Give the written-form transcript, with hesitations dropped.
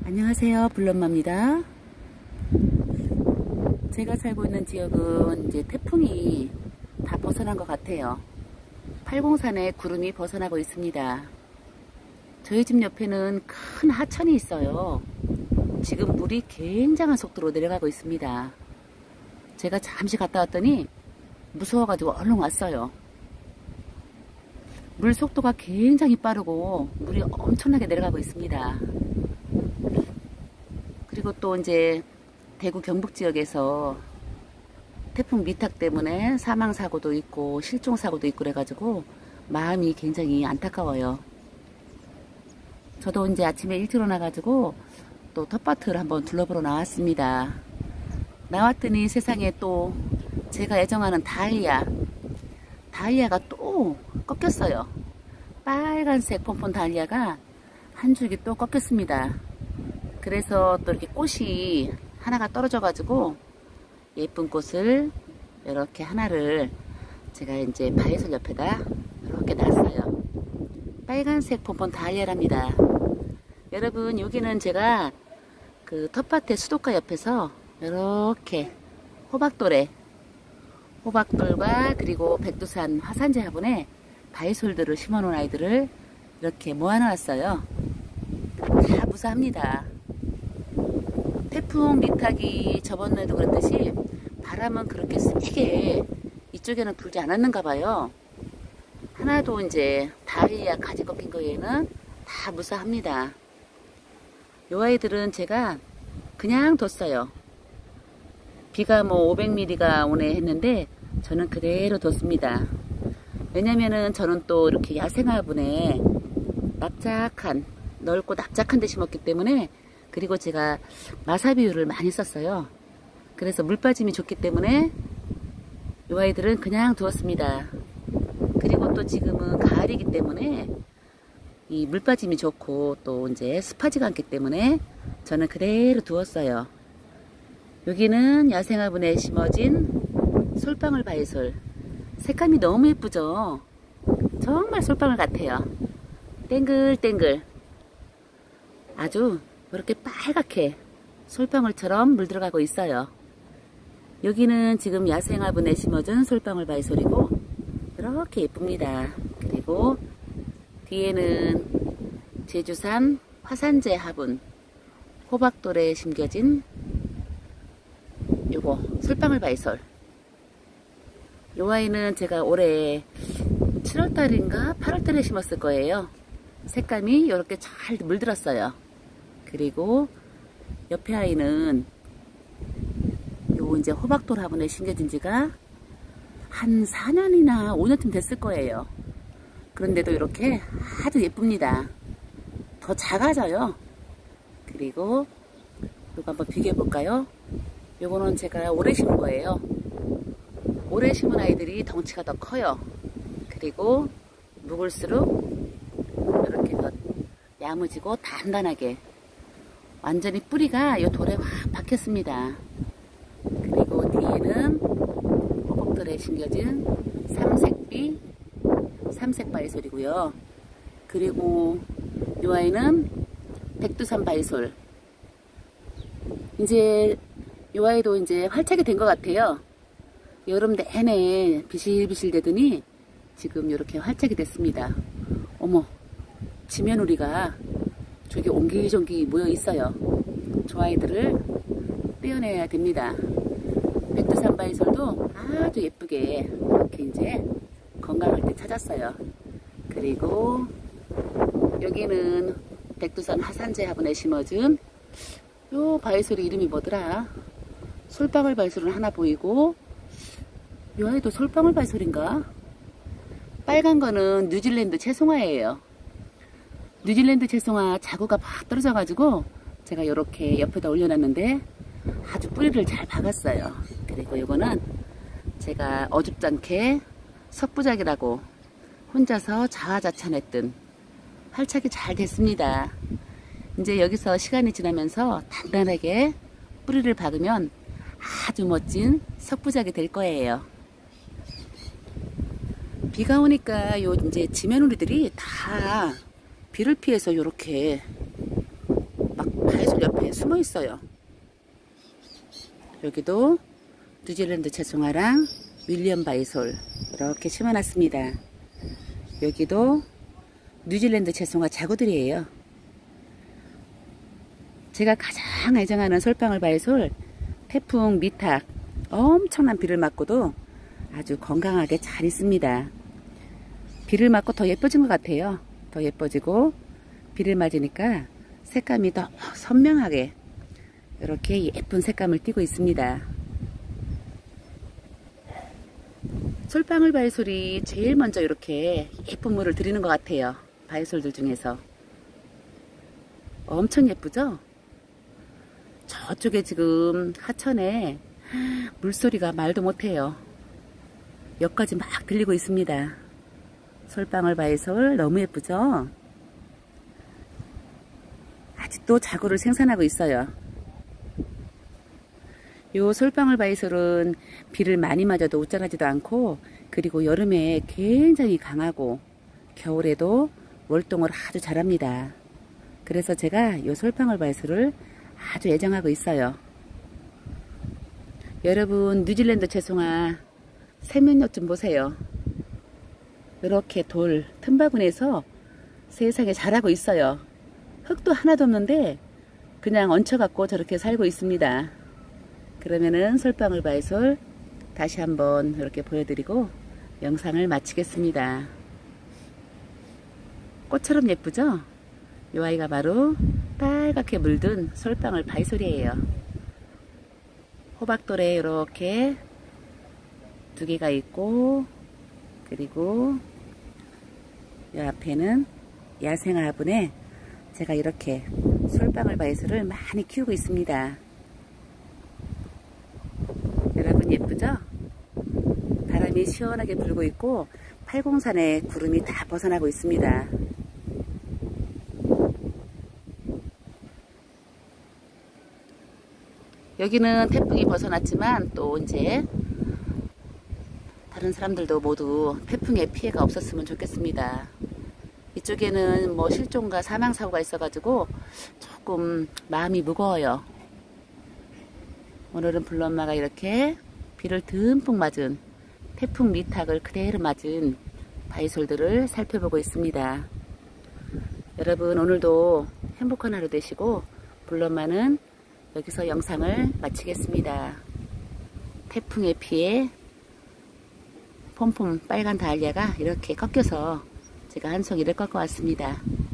안녕하세요, 블럼마입니다. 제가 살고 있는 지역은 이제 태풍이 다 벗어난 것 같아요. 팔공산에 구름이 벗어나고 있습니다. 저희 집 옆에는 큰 하천이 있어요. 지금 물이 굉장한 속도로 내려가고 있습니다. 제가 잠시 갔다 왔더니 무서워가지고 얼른 왔어요. 물 속도가 굉장히 빠르고 물이 엄청나게 내려가고 있습니다. 그리고 또 이제 대구 경북 지역에서 태풍 미탁 때문에 사망사고도 있고 실종사고도 있고 그래가지고 마음이 굉장히 안타까워요. 저도 이제 아침에 일찍 일어나가지고 또 텃밭을 한번 둘러보러 나왔습니다. 나왔더니 세상에 또 제가 애정하는 다이아가 또 꺾였어요. 빨간색 폰폰 다이아가 한 줄기 또 꺾였습니다. 그래서 또 이렇게 꽃이 하나가 떨어져 가지고 예쁜 꽃을 이렇게 하나를 제가 이제 바위솔 옆에다 이렇게 놨어요. 빨간색 폰폰 다이아랍니다. 여러분, 여기는 제가 그 텃밭의 수도가 옆에서 이렇게 호박돌과 그리고 백두산 화산재 화분에 바위솔들을 심어 놓은 아이들을 이렇게 모아 놨어요. 다 무사합니다. 태풍 미탁이 저번에도 그랬듯이 바람은 그렇게 세게 이쪽에는 불지 않았는가 봐요. 하나도 이제 다이아 가지 꺾인 거에는 다 무사합니다. 요 아이들은 제가 그냥 뒀어요. 비가 뭐 500mm가 오네 했는데 저는 그대로 뒀습니다. 왜냐면은 저는 또 이렇게 야생화분에 넓고 납작한 데 심었기 때문에, 그리고 제가 마사비율을 많이 썼어요. 그래서 물 빠짐이 좋기 때문에 이 아이들은 그냥 두었습니다. 그리고 또 지금은 가을이기 때문에 이 물 빠짐이 좋고 또 이제 습하지가 않기 때문에 저는 그대로 두었어요. 여기는 야생화분에 심어진 솔방울 바위솔. 색감이 너무 예쁘죠? 정말 솔방울 같아요. 땡글땡글. 아주 이렇게 빨갛게 솔방울처럼 물들어가고 있어요. 여기는 지금 야생화분에 심어준 솔방울 바위솔이고 이렇게 예쁩니다. 그리고 뒤에는 제주산 화산재 화분 호박돌에 심겨진 요거 솔방울 바위솔. 요 아이는 제가 올해 7월달인가 8월달에 심었을 거예요. 색감이 이렇게 잘 물들었어요. 그리고 옆에 아이는 요 이제 호박돌 화분에 심겨진 지가 한 4년이나 5년쯤 됐을 거예요. 그런데도 이렇게 아주 예쁩니다. 더 작아져요. 그리고 요거 한번 비교해 볼까요? 요거는 제가 올해 심은 거예요. 올해 심은 아이들이 덩치가 더 커요. 그리고 묵을수록 이렇게 더 야무지고 단단하게 완전히 뿌리가 이 돌에 확 박혔습니다. 그리고 뒤에는 호박돌에 심겨진 삼색 바위솔이고요. 그리고 이 아이는 백두산 바위솔. 이제 이 아이도 이제 활착이 된 것 같아요. 여름 내내 비실비실 되더니 지금 이렇게 활착이 됐습니다. 어머, 지면우리가 저기 옹기종기 모여 있어요. 저 아이들을 떼어내야 됩니다. 백두산 바위솔도 아주 예쁘게 이렇게 이제 건강할 때 찾았어요. 그리고 여기는 백두산 화산재 화분에 심어준 요 바위솔 이름이 뭐더라? 솔방울 바위솔은 하나 보이고, 요 아이도 솔방울 바위솔인가? 빨간 거는 뉴질랜드 채송화예요. 뉴질랜드 채송화 자구가 팍 떨어져 가지고 제가 이렇게 옆에다 올려놨는데 아주 뿌리를 잘 박았어요. 그리고 요거는 제가 어줍잖게 석부작이라고 혼자서 자화자찬했던 활착이 잘 됐습니다. 이제 여기서 시간이 지나면서 단단하게 뿌리를 박으면 아주 멋진 석부작이 될 거예요. 비가 오니까 요 이제 지면우리들이 다 비를 피해서 요렇게 막 바이솔 옆에 숨어 있어요. 여기도 뉴질랜드 채송화랑 윌리엄 바이솔 이렇게 심어놨습니다. 여기도 뉴질랜드 채송화 자구들이에요. 제가 가장 애정하는 솔방울 바이솔 태풍 미탁, 엄청난 비를 맞고도 아주 건강하게 잘 있습니다. 비를 맞고 더 예뻐진 것 같아요. 더 예뻐지고 비를 맞으니까 색감이 더 선명하게 이렇게 예쁜 색감을 띠고 있습니다. 솔방울 바이솔이 제일 먼저 이렇게 예쁜 물을 들이는 것 같아요. 바이솔들 중에서 엄청 예쁘죠? 저쪽에 지금 하천에 물소리가 말도 못해요. 여기까지 막 들리고 있습니다. 솔방울 바이솔 너무 예쁘죠? 아직도 자구를 생산하고 있어요. 요 솔방울 바이솔은 비를 많이 맞아도 웃자라지도 않고, 그리고 여름에 굉장히 강하고 겨울에도 월동을 아주 잘합니다. 그래서 제가 요 솔방울 바이솔을 아주 애정하고 있어요. 여러분, 뉴질랜드 채송화 세면력 좀 보세요. 이렇게 돌 틈바구니에서 세상에 자라고 있어요. 흙도 하나도 없는데 그냥 얹혀갖고 저렇게 살고 있습니다. 그러면은 솔방울 바이솔 다시 한번 이렇게 보여드리고 영상을 마치겠습니다. 꽃처럼 예쁘죠? 이 아이가 바로 빨갛게 물든 솔방울 바이솔이에요. 호박돌에 이렇게 두 개가 있고, 그리고 이 앞에는 야생 화분에 제가 이렇게 솔방울 바이솔을 많이 키우고 있습니다. 여러분 예쁘죠? 바람이 시원하게 불고 있고 팔공산에 구름이 다 벗어나고 있습니다. 여기는 태풍이 벗어났지만 또 이제 다른 사람들도 모두 태풍의 피해가 없었으면 좋겠습니다. 이쪽에는 뭐 실종과 사망사고가 있어가지고 조금 마음이 무거워요. 오늘은 블루엄마가 이렇게 비를 듬뿍 맞은 태풍 미탁을 그대로 맞은 바이솔들을 살펴보고 있습니다. 여러분 오늘도 행복한 하루 되시고, 블루엄마는 여기서 영상을 마치겠습니다. 태풍에 피해 폼폼 빨간 다알리아가 이렇게 꺾여서 제가 한 송이를 꺾어 왔습니다.